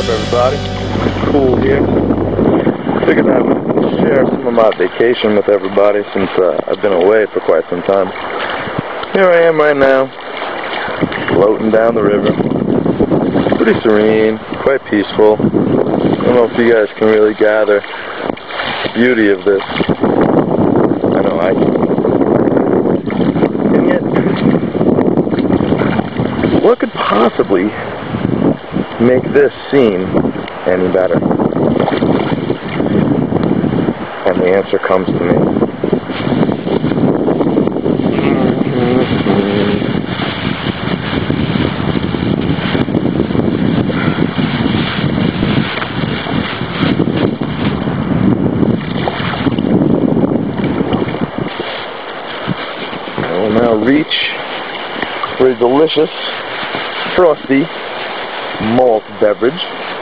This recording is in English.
up, everybody? Cool here. Figured I would share some of my vacation with everybody since I've been away for quite some time. Here I am right now, floating down the river. It's pretty serene, quite peaceful. I don't know if you guys can really gather the beauty of this. I know I can. And yet, what could possibly make this scene any better? And the answer comes to me. I will now reach for a delicious, frosty malt beverage.